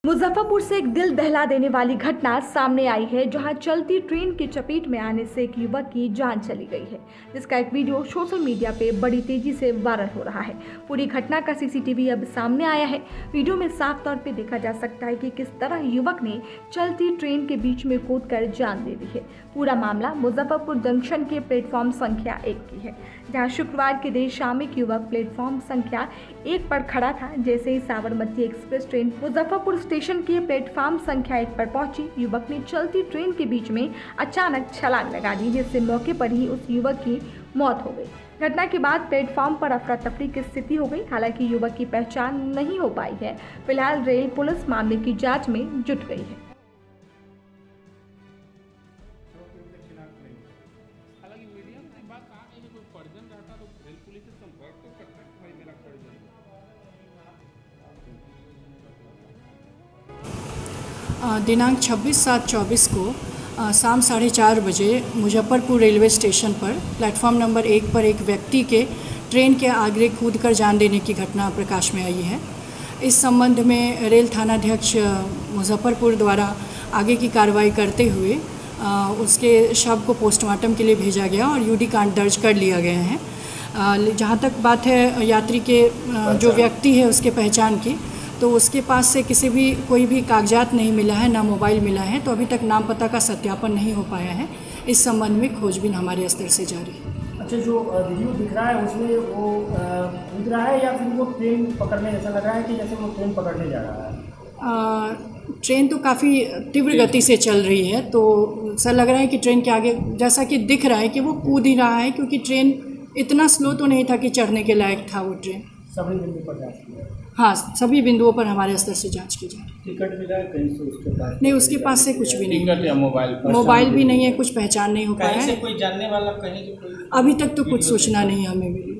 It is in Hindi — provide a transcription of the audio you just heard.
मुजफ्फरपुर से एक दिल दहला देने वाली घटना सामने आई है, जहां चलती ट्रेन की चपेट में आने से एक युवक की जान चली गई है, जिसका एक वीडियो सोशल मीडिया पे बड़ी तेजी से वायरल हो रहा है। पूरी घटना का सीसीटीवी अब सामने आया है। वीडियो में साफ तौर पे देखा जा सकता है कि किस तरह युवक ने चलती ट्रेन के बीच में कूदकर जान दे दी है। पूरा मामला मुजफ्फरपुर जंक्शन के प्लेटफॉर्म संख्या 1 की है, जहाँ शुक्रवार की देर शाम एक युवक प्लेटफॉर्म संख्या 1 पर खड़ा था। जैसे ही Sabarmati express train Muzaffarpur station के प्लेटफॉर्म संख्या 1 पर पहुंची, युवक ने चलती ट्रेन के बीच में अचानक छलांग लगा दी, जिससे मौके पर ही उस युवक की मौत हो गई। घटना के बाद प्लेटफॉर्म पर अफरा तफरी की स्थिति हो गई। हालांकि युवक की पहचान नहीं हो पाई है। फिलहाल रेल पुलिस मामले की जांच में जुट गई है। हालांकि मीडिया में एक बात कहा गई है, कोई परिजन रहता तो रेल पुलिस से संपर्क तो करता है कि भाई मेरा परिजन। दिनांक 26/7/24 को शाम 4:30 बजे मुजफ्फरपुर रेलवे स्टेशन पर प्लेटफॉर्म नंबर 1 पर एक व्यक्ति के ट्रेन के आगे कूदकर जान देने की घटना प्रकाश में आई है। इस संबंध में रेल थानाध्यक्ष मुजफ्फरपुर द्वारा आगे की कार्रवाई करते हुए उसके शव को पोस्टमार्टम के लिए भेजा गया और यूडी कांड दर्ज कर लिया गया है। जहाँ तक बात है यात्री के जो व्यक्ति है उसके पहचान की, तो उसके पास से कोई भी कागजात नहीं मिला है, ना मोबाइल मिला है, तो अभी तक नाम पता का सत्यापन नहीं हो पाया है। इस संबंध में खोजबीन हमारे स्तर से जारी है। अच्छा, जो वीडियो दिख रहा है उसमें वो कूद रहा है या फिर वो ट्रेन पकड़ने जैसा लग रहा है कि जैसे वो ट्रेन पकड़ने जा रहा है? ट्रेन तो काफ़ी तीव्र गति से चल रही है, तो ऐसा लग रहा है कि ट्रेन के आगे जैसा कि दिख रहा है कि वो कूद ही रहा है, क्योंकि ट्रेन इतना स्लो तो नहीं था कि चढ़ने के लायक था वो ट्रेन। सभी बिंदु पर जांच की है? हाँ, सभी बिंदुओं पर हमारे स्तर से जांच की जाए। टिकट मिला है कहीं से उसके पास? नहीं, उसके पास से कुछ भी नहीं। टिकट या मोबाइल भी नहीं है, कुछ पहचान नहीं हो पाया है। कोई जानने वाला कहीं? अभी तक तो कुछ सूचना नहीं हमें मिली।